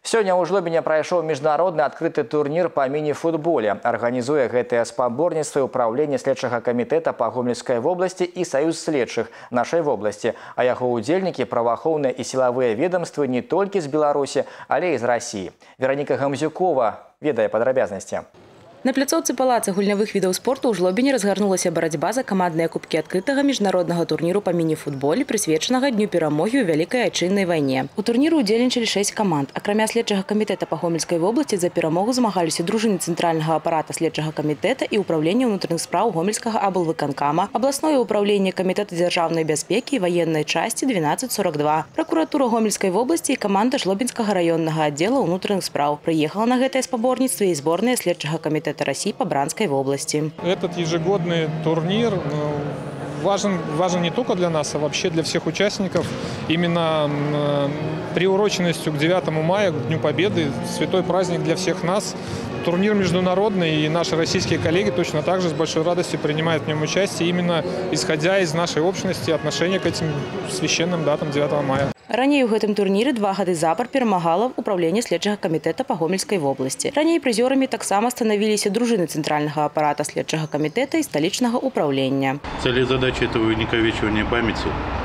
Сёння ў Жлобіне прайшоў міжнародны адкрыты турнір па міні-футболе. Арганізуе гэтае спаборніцтва ўпраўленне следчага камітэта па Гомельскай вобласці і саюз следчых нашай вобласці. А яго ўдзельнікі праваахоўныя і сілавыя ведомствы не толькі з Беларусі, але і з Расіі. Вераніка Гамзюкова ведае падрабязнасці. На пляцоўцы палаца гульнявых відаў спорту ў Жлобіне разгарнулася барацьба за камандныя кубкі адкрытага міжнароднага турніру па міні-футболе, прысвечанага Дню перамогі ў Вялікай Айчыннай вайне. У турніру ўдзельнічалі 6 каманд. Акрамя следчага камітэта па Гомельскай вобласці за перамогу змагаліся дружыны цэнтральнага апарата следчага камітэта і ўпраўлення ўнутраных спраў Гомельскага аблвыканкама, абласное ўпраўленне камітэта дзяржаўнай бяспекі і ваеннай часці 1242, пракуратура Гомельскай вобласці і каманда Жлобінскага раённага аддзела ўнутраных спраў. Прыехала на гэтае спаборніцтва і зборная следчага камітэта России по Бранской области. Этот ежегодный турнир важен не только для нас, а вообще для всех участников. Именно приуроченностью к 9 мая, к Дню Победы, святой праздник для всех нас. Турнир международный, и наши российские коллеги точно так же с большой радостью принимают в нем участие, именно исходя из нашей общности, отношения к этим священным датам 9 мая. Ранее в этом турнире 2 гады запар перемагала управление следчага комитета по Гомельской области. Ранее призерами таксама становились дружины центрального аппарата следчага комитета и столичного управления. Цель и задача – это увековечивание памяти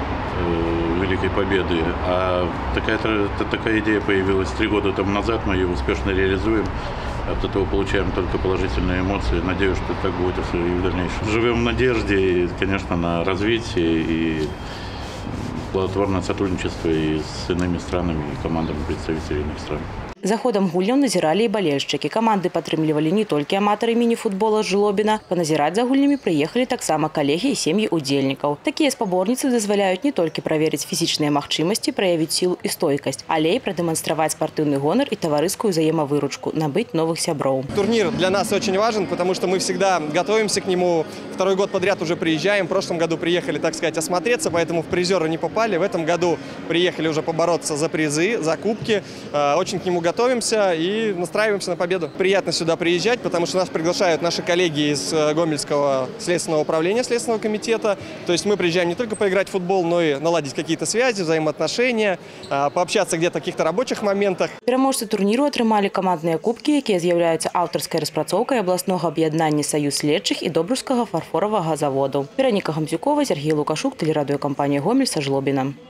Великой Победы. А такая идея появилась 3 года тому назад, мы ее успешно реализуем. От этого получаем только положительные эмоции. Надеюсь, что так будет и в дальнейшем. Живем в надежде, конечно, на развитие и плодотворное сотрудничество и с иными странами, и командами представителей иных стран. За ходом гульняў назирали и болельшчыкі. Команды падтрымлівалі не только аматары мини-футбола з Жлобіна. Паназіраць за гульнямі приехали таксама коллеги и семьи удзельнікаў. Такие спаборніцтвы дазваляют не только проверить физические махчимости, проявить силу и стойкость, але и продемонстрировать спортивный гонор и товарищескую взаимовыручку, набыть новых сяброў. Турнир для нас очень важен, потому что мы всегда готовимся к нему. 2-й год подряд уже приезжаем. В прошлом году приехали, так сказать, осмотреться, поэтому в призеры не попали. В этом году приехали уже побороться за призы, за кубки. Очень к нему готовимся и настраиваемся на победу. Приятно сюда приезжать, потому что нас приглашают наши коллеги из Гомельского следственного управления, Следственного комитета. То есть мы приезжаем не только поиграть в футбол, но и наладить какие-то связи, взаимоотношения, пообщаться где-то о каких-то рабочих моментах. Переможцы турніру атрымалі камандныя кубкі, якія з'яўляюцца аўтарскай распрацоўкай абласнога аб'яднання «Саюз следчых» і Добрускага фарфоравага заводу. Вераніка Гамзюкова, Сергей Лукашук, телерадиокомпания «Гомель» са Жлобіна.